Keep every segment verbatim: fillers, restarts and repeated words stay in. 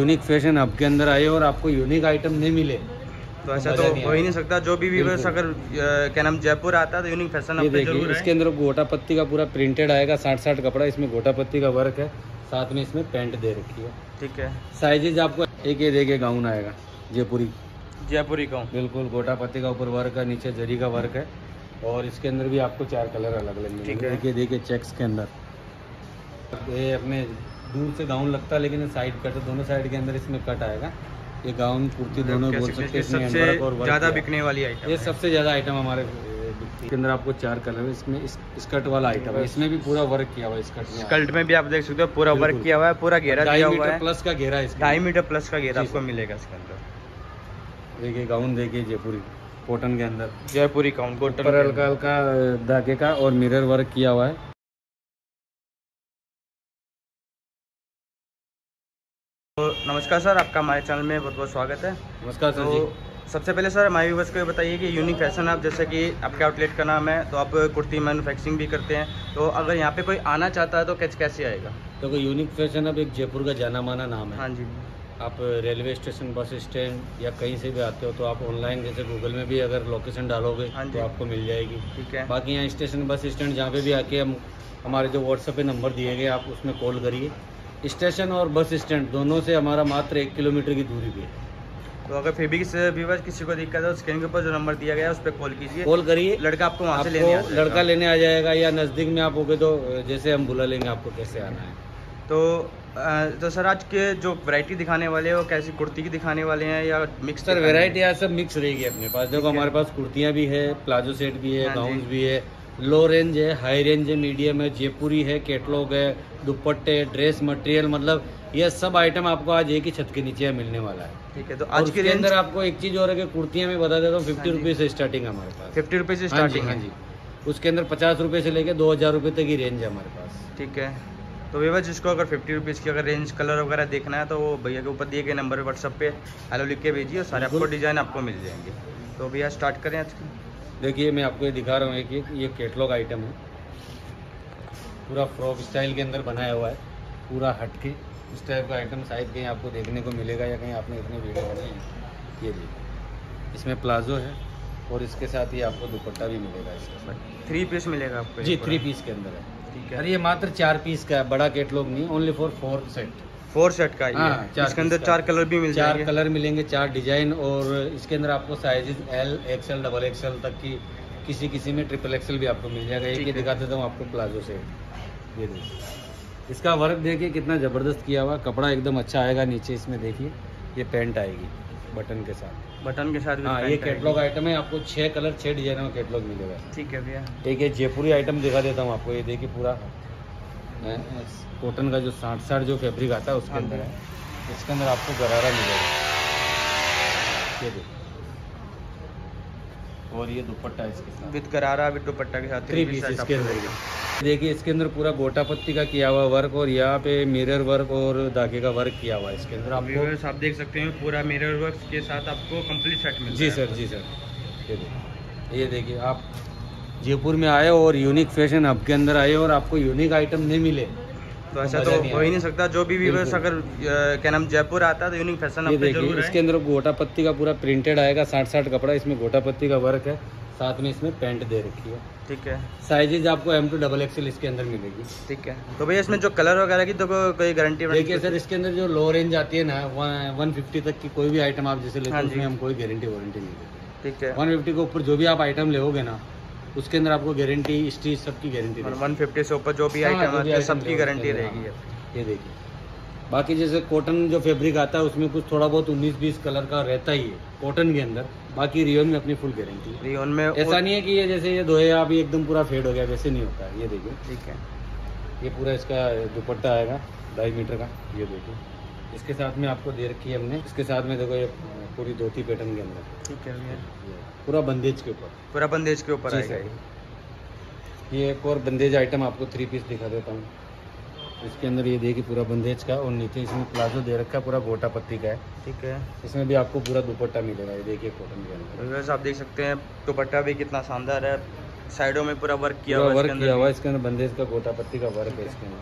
Unique fashion hub के अंदर आए और आपको यूनिक आइटम नहीं मिले तो ऐसा तो हो ही नहीं सकता। जो भी व्यूअर्स अगर क्या नाम जयपुर आता है तो यूनिक फैशन हब पे जरूर है। इसके अंदर गोटा पत्ती का पूरा प्रिंटेड आएगा, साठ साठ कपड़ा, इसमें गोटा पत्ती का वर्क है, साथ में इसमें पैंट दे रखी है। ठीक है। साइजेज आपको एक ये देखिए गाउन आएगा जयपुरी, जयपुरी गाउन बिल्कुल गोटा पत्ती का ऊपर वर्क है, नीचे जरी का वर्क है और इसके अंदर भी आपको चार कलर अलग अलग मिलेंगे। देखिए देखिए चेक्स के अंदर ये अपने दूर से गाउन लगता है लेकिन साइड कट, दोनों साइड के अंदर इसमें कट आएगा। ये गाउन कुर्ती दोनों बोल सकते हैं। सबसे ज्यादा बिकने वाली आइटम, ये सबसे ज्यादा आइटम हमारे के अंदर आपको चार कलर है। इसमें इस स्कर्ट वाला आइटम है, इसमें भी पूरा वर्क किया हुआ है। स्कर्ट में स्कर्ट में भी आप देख सकते हो पूरा वर्क किया हुआ है, पूरा घेरा दिया हुआ है। प्लस का घेरा है, ढाई मीटर प्लस का घेरा आपको मिलेगा इसके अंदर। देखिए गाउन देखिए जयपुरी कॉटन के अंदर, जयपुरी गाउन कॉटन पर हल्का हल्का धागे का और मिरर वर्क किया हुआ है। तो नमस्कार सर, आपका हमारे चैनल में बहुत बहुत स्वागत है। नमस्कार सर। तो जी सबसे पहले सर हमारे व्यूअर्स को बताइए कि यूनिक फैशन आप, जैसे कि आपके आउटलेट का नाम है, तो आप कुर्ती मैन्युफैक्चरिंग भी करते हैं, तो अगर यहाँ पे कोई आना चाहता है तो कैसे कैसे आएगा? तो कोई यूनिक फैशन अब एक जयपुर का जाना माना नाम है। हाँ जी। आप रेलवे स्टेशन, बस स्टैंड या कहीं से भी आते हो तो आप ऑनलाइन जैसे गूगल में भी अगर लोकेशन डालोगे तो आपको मिल जाएगी। ठीक है। बाकी यहाँ स्टेशन बस स्टैंड जहाँ पे भी आके हम हमारे जो व्हाट्सएप पे नंबर दिए गए आप उसमें कॉल करिए। स्टेशन और बस स्टैंड दोनों से हमारा मात्र एक किलोमीटर की दूरी पे है। तो अगर फिर भी से व्यूअर्स किसी को दिक्कत है, स्क्रीन के ऊपर जो नंबर दिया गया है उस पर कॉल कीजिए, कॉल करिए, लड़का आपको वहाँ से लेने आ जाएगा। लड़का लेने आ जाएगा, या नज़दीक में आप होगे तो जैसे हम बुला लेंगे आपको कैसे आना है। तो तो सर आज के जो वैरायटी दिखाने वाले हैं वो कैसी कुर्ती की दिखाने वाले हैं या मिक्स? सर वैरायटी यहाँ सब मिक्स रहेगी अपने पास। देखो हमारे पास कुर्तियाँ भी है, प्लाजो सेट भी है, गाउन्स भी है, लो रेंज है, हाई रेंज है, मीडियम है, जयपुरी है, कैटलॉग है, दुपट्टे, ड्रेस मटेरियल, मतलब ये सब आइटम आपको आज एक ही छत के नीचे मिलने वाला है। ठीक है। तो आज के अंदर आपको एक चीज और है कि कुर्तियाँ मैं बता देता हूँ, फिफ्टी रुपीज से स्टार्टिंग है हमारे पास। फिफ्टी रुपीज से स्टार्टिंग है जी। उसके अंदर पचास रुपए से लेके दो हजार रुपए तक की रेंज है हमारे पास। ठीक है। तो भैया जिसको अगर फिफ्टी रुपीज़ की अगर रेंज कलर वगैरह देखना है तो वो भैया के ऊपर दिए गए नंबर पे व्हाट्सअप पे हेलो लिख के भेजिए और सारे आपको डिजाइन आपको मिल जाएंगे। तो भैया स्टार्ट करें आज की। देखिए मैं आपको ये दिखा रहा हूँ एक ये कैटलॉग आइटम है, पूरा फ्रॉक स्टाइल के अंदर बनाया हुआ है, पूरा हटके इस टाइप का आइटम शायद कहीं आपको देखने को मिलेगा या कहीं आपने इतने वीडियो बनाए हैं। ये देखिए इसमें प्लाजो है और इसके साथ ही आपको दुपट्टा भी मिलेगा। इसके थ्री पीस मिलेगा आपको जी, थ्री पीस के अंदर है। ठीक है। अरे ये मात्र चार पीस का है, बड़ा कैटलॉग नहीं, only for four set. Four set का है। इसके अंदर चार कलर भी मिल जाएंगे, चार कलर मिलेंगे, चार डिजाइन, और इसके अंदर आपको sizes L, XL, double XL तक की, किसी किसी में ट्रिपल एक्सएल भी आपको मिल जाएगा। एक ये दिखा देता हूँ आपको प्लाजो सेट। ये देखिए इसका वर्क देखिए कितना ज़बरदस्त किया हुआ, कपड़ा एकदम अच्छा आएगा। नीचे इसमें देखिए ये पैंट आएगी बटन के साथ, बटन के साथ। हाँ ये कैटलॉग आइटम है, आपको छः कलर छः डिजाइनों में कैटलॉग मिलेगा। ठीक है भैया। एक ये जयपुरी आइटम दिखा देता हूँ आपको, ये देखिए पूरा कॉटन का जो साठ साठ जो फैब्रिक आता है उसके अंदर है। इसके अंदर आपको गरारा मिलेगा, ये देखिए, और ये दुपट्टा इसके साथ विद गरारा विद दुपट्टा के साथ थ्री पीस इसके अंदर। देखिए इसके अंदर पूरा गोटा पत्ती का किया हुआ वर्क और यहाँ पे मिरर वर्क और धागे का वर्क किया हुआ है। इसके अंदर आपको आप देख सकते हैं पूरा मिरर वर्क के साथ आपको कंप्लीट सेट मिलता है। जी सर, जी सर। ये देखिए ये देखिए आप जयपुर में आए और यूनिक फैशन हब के अंदर आए और आपको यूनिक आइटम नहीं मिले तो ऐसा तो हो ही नहीं सकता। जो भी व्यूअर्स अगर क्या नाम जयपुर आता है तो यूनिक फैशन हब पे जरूर है। इसके अंदर गोटा पत्ती का पूरा प्रिंटेड आएगा, साठ साठ कपड़ा, इसमें गोटा पत्ती का वर्क है, साथ में इसमें पैंट दे रखी है। ठीक है। साइजेज आपको एम टू डबल एक्सएल इसके अंदर मिलेगी। ठीक है। तो भैया इसमें जो कलर वगैरह की तो कोई गारंटी? देखिए सर इसके अंदर जो लो रेंज आती है ना, वन फिफ्टी तक की कोई भी आइटम आप जैसे लेते हैं उसमें हम कोई गारंटी वारंटी नहीं देते। ठीक है। वन फिफ्टी के ऊपर जो भी आप आइटम लोगे ना उसके अंदर आपको गारंटी, स्टीच सबकी गारंटी। वन फिफ्टी से ऊपर जो भी आइटम आती है सबकी गारंटी रहेगी। ये देखिए बाकी जैसे कॉटन जो फैब्रिक आता है उसमें कुछ थोड़ा बहुत उन्नीस बीस कलर का रहता ही है कॉटन के अंदर, बाकी रियोन में अपनी फुल गारंटी। रियोन में ऐसा नहीं है कि ये जैसे ये धोए अभी एकदम पूरा फेड हो गया, वैसे नहीं होता है। ये देखिए ठीक है। ये पूरा इसका दुपट्टा आएगा ढाई मीटर का, ये देखिए इसके साथ में आपको दे रखी है हमने। इसके साथ में देखो ये पूरी धोती पैटर्न के अंदर। ठीक है भैया। पूरा बंदेज के ऊपर, पूरा बंदेज के ऊपर आएगा। ये एक और बंदेज आइटम आपको थ्री पीस दिखा देता हूँ। इसके अंदर ये देखिए पूरा बंदेज का, और नीचे इसमें प्लाजो दे रखा है, पूरा गोटा पत्ती का है। ठीक है। इसमें भी आपको पूरा दुपट्टा मिलेगा, ये देखिए कॉटन के अंदर। वैसे आप देख सकते हैं दुपट्टा भी कितना शानदार है, साइडों में पूरा वर्क किया हुआ वर्क किया हुआ है। इसके अंदर बंदेज का गोटा पत्ती का वर्क है इसके अंदर।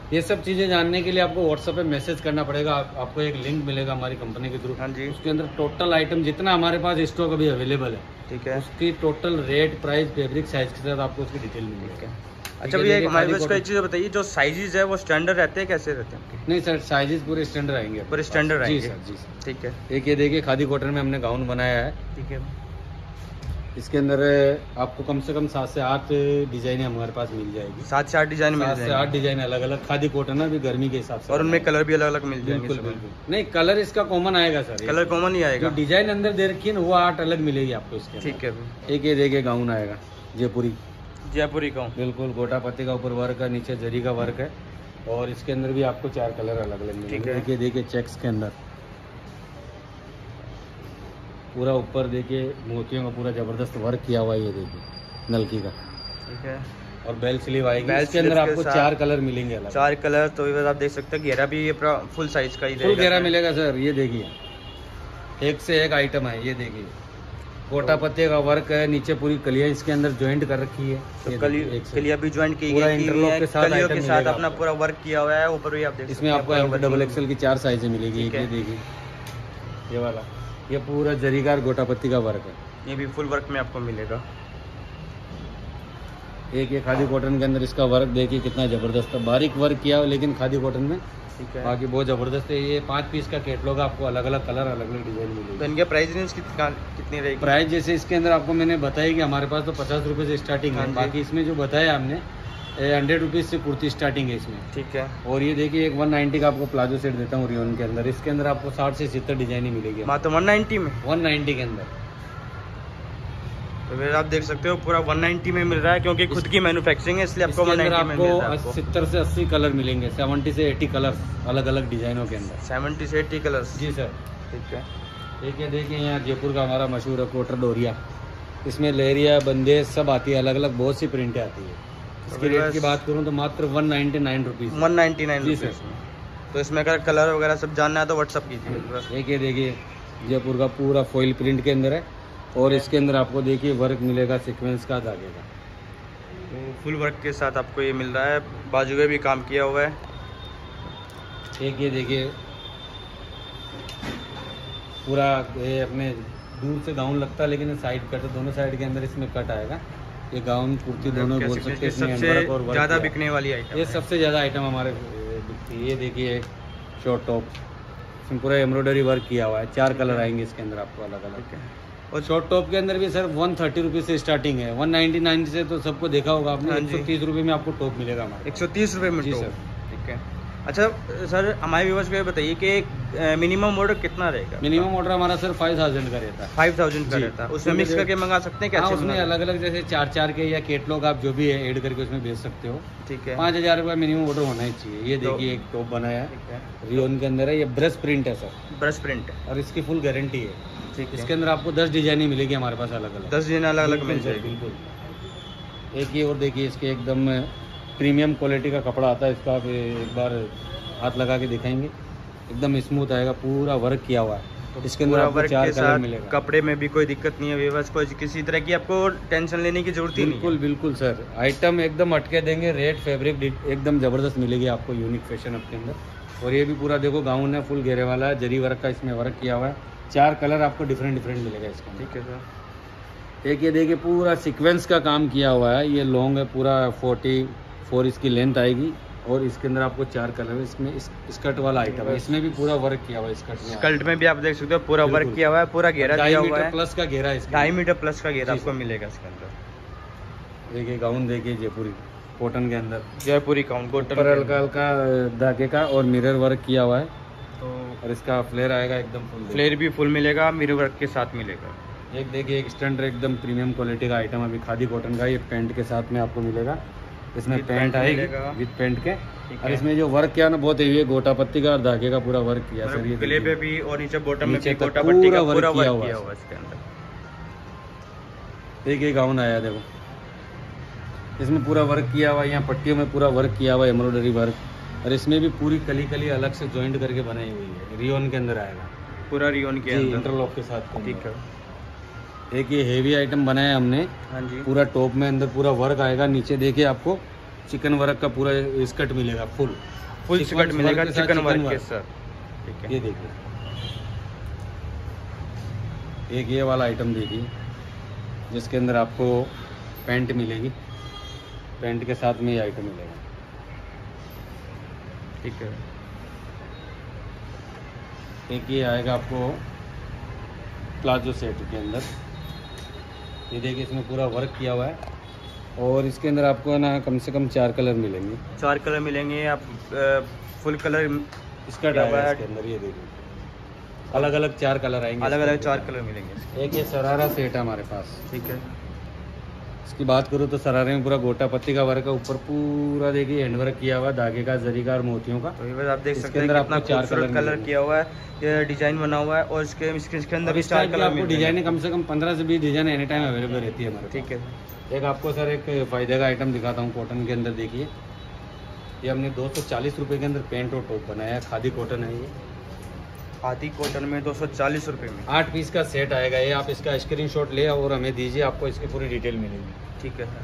ये सब चीज़ें जानने के लिए आपको व्हाट्सएप पे मैसेज करना पड़ेगा। आप, आपको एक लिंक मिलेगा हमारी कंपनी के थ्रू। हाँ जी। उसके अंदर टोटल आइटम जितना हमारे पास स्टॉक अभी अवेलेबल है, ठीक है, उसकी total rate, price, fabric, size के साथ आपको उसकी डिटेल मिलेगी। अच्छा भैया हमारे पास कोई चीज़ बताइए, जो साइजेस है वो स्टैंडर्ड रहते हैं, कैसे रहते हैं? नहीं सर, साइजेस पूरे स्टैंडर्ड आएंगे, पूरे स्टैंडर्ड आएंगे। जी सर, जी सर। ठीक है। एक ये देखिए खादी कॉटन में हमने गाउन बनाया है। ठीक है। इसके अंदर आपको कम से कम सात से आठ डिजाइनें हमारे पास मिल जाएगी। सात से आठ डिजाइन मिल सात जाएंगे। से आठ डिजाइन अलग अलग खादी कॉटन है, अभी गर्मी के हिसाब से। और उनमें कलर भी अलग अलग मिल जाएंगे। बिल्कुल बिल्कुल। नहीं, कलर इसका कॉमन आएगा सर। कलर कॉमन ही आएगा। जो डिजाइन अंदर दे रखी है ना, वो आठ अलग मिलेगी आपको इसके। ठीक है। एक ये देखिए गाउन आएगा जयपुरी, जयपुरी गाउन, बिल्कुल गोटा पत्ती का ऊपर वर्क है, नीचे जरी का वर्क है, और इसके अंदर भी आपको चार कलर अलग अलग मिलेंगे। देखिए देखिए चेक्स के अंदर पूरा ऊपर देखिए मोतियों का पूरा जबरदस्त वर्क किया हुआ है। ये देखिए नलकी का। ठीक है। और बेल स्लीव आएगी। बेल इसके अंदर स्लीव के आपको साथ चार कलर मिलेंगे अलग। चार कलर। तो ये आप देख सकते हैं, घेरा भी ये फुल साइज का ही फुल घेरा मिलेगा सर। ये देखिए एक से एक आइटम है। ये देखिए कोटा पत्ते का वर्क है, नीचे पूरी कलियां इसके अंदर ज्वाइंट कर रखी है। तो कली, कलियां भी ज्वाइंट की पूरा गई इंटरलॉक के साथ कलियों के साथ अपना आपको। पूरा वर्क किया हुआ है। ऊपर भी आप देख इसमें आपको डबल एक्सल की चार साइजें मिलेगी। ये देखिए ये वाला, ये पूरा जरीदार गोटा पत्ती का वर्क है। ये भी फुल वर्क में आपको मिलेगा। एक ये खादी कॉटन के अंदर इसका वर्क देखिए कितना जबरदस्त है, बारीक वर्क किया हुआ लेकिन खादी कॉटन में। ठीक है। बाकी बहुत जबरदस्त है। ये पांच पीस का कैटलॉग आपको अलग अलग कलर, अलग अलग डिजाइन मिलेगी। तो इनके प्राइस रेंज कितना कितनी रहेगी? प्राइस जैसे इसके अंदर आपको मैंने बताया कि हमारे पास तो पचास रुपए से स्टार्टिंग है। बाकी इसमें जो बताया हमने हंड्रेड रुपीज से कुर्ती स्टार्टिंग है इसमें। ठीक है। और ये देखिए एक वन नाइन्टी का आपको प्लाजो सेट देता हूँ रियोन के अंदर। इसके अंदर आपको साठ से सत्तर डिजाइन मिलेगी मात्र वन नाइन्टी में। वन नाइन्टी के अंदर। तो फिर आप देख सकते हो पूरा वन नाइन्टी में मिल रहा है, क्योंकि खुद की मैन्युफैक्चरिंग है, इसलिए आपको वन नाइन्टी में मिल रहा है। आपको सत्तर से अस्सी कलर मिलेंगे, सेवेंटी से एटी कलर अलग अलग डिजाइनों के अंदर। सेवेंटी से एटी कलर्स। जी सर। ठीक है। ठीक है। देखिए यहाँ जयपुर का हमारा मशहूर है कोटर डोरिया। इसमें लहरिया, बंदेज सब आती है, अलग अलग बहुत सी प्रिंटें आती है। इसकी रेट की बात करूँ तो मात्र one ninety nine rupees. One ninety nine rupees. तो इसमें अगर कलर वगैरह सब जानना है तो व्हाट्सअप कीजिए। एक ये देखिए जयपुर का पूरा फॉइल प्रिंट के अंदर है, और इसके अंदर आपको देखिए वर्क मिलेगा सीक्वेंस का, धागे का। तो फुल वर्क के साथ आपको ये मिल रहा है, बाजू में भी काम किया हुआ है। एक ये देखिए पूरा ये अपने दूर से गाउन लगता है लेकिन साइड कट, दोनों साइड के अंदर इसमें कट आएगा। ये गाउन कुर्ती दोनों बोल सकते हैं। इसमें सबसे ज़्यादा बिकने वाली आइटम, ये सबसे ज़्यादा आइटम हमारे बिकती है। ये देखिए एक शॉर्ट टॉप, इसमें पूरा एम्ब्रॉयडरी वर्क किया हुआ है, चार कलर आएंगे इसके अंदर आपको अलग अलग। और शॉर्ट टॉप के अंदर भी सर वन थर्टी रुपीज़ से स्टार्टिंग है। वन नाइन्टी नाइन से तो सबको देखा होगा आपने। एक सौ तीस रुपये में आपको टॉप मिलेगा हमारा। एक सौ तीस रुपये में। जी सर। ठीक है। अच्छा सर हमारे व्यूअर्स को ये बताइए कि मिनिमम ऑर्डर कितना रहेगा? मिनिमम ऑर्डर हमारा सर फाइव थाउजेंड का रहता है। फाइव थाउजेंड का रहता है। उसमें मिक्स करके मंगा सकते हैं क्या? हाँ, उसमें अलग अलग जैसे चार चार के या कैटलॉग आप जो भी है ऐड करके उसमें भेज सकते हो। ठीक है। पाँच हज़ार रुपये मिनिमम ऑर्डर होना ही चाहिए। ये देखिए एक टॉप बनाया है, रियोन के अंदर है। ये ब्रश प्रिंट है सर, ब्रश प्रिंट है, और इसकी फुल गारंटी है। ठीक है। इसके अंदर आपको दस डिजाइनें मिलेगी हमारे पास अलग अलग। दस डिजाइन अलग अलग मिल जाएगी। बिल्कुल। एक ये और देखिए इसके एकदम प्रीमियम क्वालिटी का कपड़ा आता है। इसका आप एक बार हाथ लगा के दिखाएंगे, एकदम स्मूथ आएगा, पूरा वर्क किया हुआ है। इसके अंदर आपको चार कलर मिलेगा। कपड़े में भी कोई दिक्कत नहीं है, व्यूअर्स को किसी तरह की आपको टेंशन लेने की जरूरत ही नहीं। बिल्कुल बिल्कुल सर, आइटम एकदम अटके देंगे। रेट फैब्रिक एकदम जबरदस्त मिलेगी आपको, यूनिक फैशन आपके अंदर। और ये भी पूरा देखो गाउन है, फुल घेरे वाला है, जरी वर्क का इसमें वर्क किया हुआ है। चार कलर आपको डिफरेंट डिफरेंट मिलेगा इसका। ठीक है सर। एक ये देखिए पूरा सीक्वेंस का काम किया हुआ है। ये लॉन्ग है, पूरा फोर्टी फोर इसकी लेंथ आएगी, और इसके अंदर आपको चार कलर है। इसमें इस, स्कर्ट वाला आइटम है, इसमें भी पूरा वर्क किया हुआ है। स्कर्ट में स्कर्ट में भी आप देख सकते हो पूरा वर्क किया हुआ है, पूरा घेरा दिया हुआ है। प्लस का घेरा है, ढाई मीटर प्लस का घेरा आपको मिलेगा इसके अंदर। देखिए गाउन देखिए जयपुरी कॉटन के अंदर, जयपुरी गाउन कॉटन पर हल्का हल्का धागे का और मिरर वर्क किया हुआ है। तो और इसका फ्लेयर आएगा एकदम फुल, फ्लेयर भी फुल मिलेगा, मिरर वर्क के साथ मिलेगा। एक देखिए एक स्टैंडर्ड एकदम प्रीमियम क्वालिटी का आइटम अभी खादी कॉटन का, ये पैंट के साथ में आपको मिलेगा। इसमें पैंट आएगी विद पैंट के, और इसमें जो वर्क किया ना बहुत हेवी है, गोटा पत्ती का और धागे का पूरा वर्क किया सर। ये गले पे भी और नीचे बॉटम में भी नीचे गोटा पत्ती का पूरा पूरा वर्क किया वर्क हुआ किया है। हुआ है इसके अंदर। देखिए गाउन आया देखो, इसमें पूरा वर्क किया हुआ है, यहाँ पट्टियों में पूरा वर्क किया हुआ है, एम्ब्रॉयडरी वर्क। और इसमें भी पूरी कली कली अलग से जॉइंट करके बनाई हुई है, रियोन के अंदर आएगा, पूरा रियोन के अंदर इंटरलॉक के साथ। ठीक है। एक ये हेवी आइटम बनाया हमने। हाँ जी। पूरा टॉप में अंदर पूरा वर्क आएगा, नीचे देखिए आपको चिकन वर्क का पूरा स्कर्ट मिलेगा, फुल फुल स्कर्ट मिलेगा के साथ चिकन वर्क के वर्क। सर। ठीक है, ये देखिए, एक ये वाला आइटम देखिए जिसके अंदर आपको पैंट मिलेगी, पैंट के साथ में ये आइटम मिलेगा। ठीक है, एक ये आएगा आपको प्लाजो सेट के अंदर, ये देखिए इसमें पूरा वर्क किया हुआ है और इसके अंदर आपको ना कम से कम चार कलर मिलेंगे। चार कलर मिलेंगे। आप फुल कलर स्कर्ट क्या आएगा हुआ है? इसके अंदर, ये देखिए अलग अलग चार कलर आएंगे, अलग इसके अलग अंदर। चार कलर मिलेंगे। एक ये सरारा सेट है हमारे पास। ठीक है, इसकी बात करूँ तो सरारे में पूरा गोटा पत्ती का वर्क है, ऊपर पूरा देखिए हैंड वर्क किया हुआ, धागे का, जरी का और मोतियों का। तो ये बस आप देख इसके सकते हैं अंदर कितना आपको चार खूबसूरत कलर कलर मिलेंगे। किया हुआ है, ये डिजाइन बना हुआ है और इसके इसके इसके अंदर और भी इस चार टाइप की कलर आपको मिल डिजाइन जाएंगे। कम से कम पंद्रह से बीस डिजाइन एनी टाइम अवेलेबल रहती है हमारे पास। ठीक है, एक आपको सर एक फायदे का आइटम दिखाता हूँ कॉटन के अंदर। देखिए ये हमने दो सौ चालीस रुपये के अंदर पेंट और टॉप बनाया है, खादी कॉटन है ये। खादी कॉटन में दो सौ चालीस रुपये में आठ पीस का सेट आएगा ये, आप इसका स्क्रीनशॉट ले और हमें दीजिए, आपको इसकी पूरी डिटेल मिलेगी। ठीक है,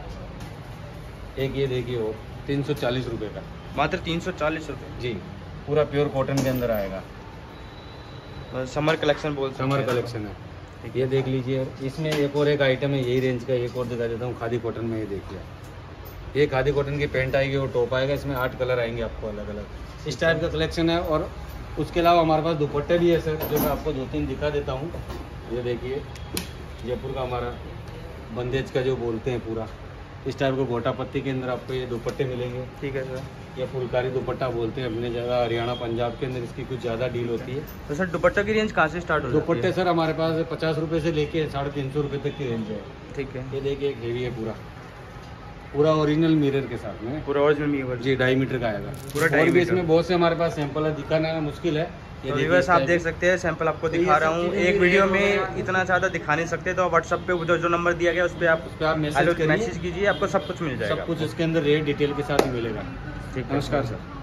एक ये देखिए और तीन सौ चालीस रुपये का, मात्र तीन सौ चालीस रुपये। जी पूरा प्योर कॉटन के अंदर आएगा, समर कलेक्शन बोल सकते समर हैं। कलेक्शन है। ये देख लीजिए, इसमें एक और एक आइटम है यही रेंज का, एक और दिखा देता हूँ खादी कॉटन में। ये देखिए, ये खादी कॉटन की पेंट आएगी और टॉप आएगा, इसमें आठ कलर आएंगे आपको अलग अलग। इस टाइप का कलेक्शन है और उसके अलावा हमारे पास दुपट्टे भी है सर, जो मैं आपको दो तीन दिखा देता हूँ। ये देखिए जयपुर का हमारा बंदेज का जो बोलते हैं पूरा, इस टाइप को गोटा पत्ती के अंदर आपको ये दुपट्टे मिलेंगे। ठीक है सर, ये फुलकारी दुपट्टा बोलते हैं अपने जगह, हरियाणा पंजाब के अंदर इसकी कुछ ज़्यादा डील होती है। तो सर दुपट्टा की रेंज कहाँ से स्टार्ट हो जाती है? दुपट्टे सर हमारे पास पचास रुपये से लेके साढ़े तीन सौ रुपये तक की रेंज है। ठीक है, ये देखिए एक हेवी है, पूरा पूरा ओरिजिनल मिरर के साथ में, पूरा ओरिजिनल मीवर जी ढाई मीटर का आएगा। पूरा ढाई और भी मीटर। इसमें बहुत से हमारे पास सैंपल है, दिखाना मुश्किल है। ये तो देखिए बस इस आप टाइप देख के। सकते हैं, सैंपल आपको तो ये दिखा सब रहा हूँ। चीज़ें एक भी वीडियो रेंज में वगैरह- इतना ज़्यादा दिखा नहीं सकते, तो व्हाट्सअप पे जो जो नंबर दिया गया उस पर आप उस पर आप हेलो मैसेज करिए, मैसेज कीजिए, आपको सब कुछ मिल जाएगा। सब कुछ इसके अंदर रेट डिटेल के साथ ही मिलेगा। ठीक है, नमस्कार सर।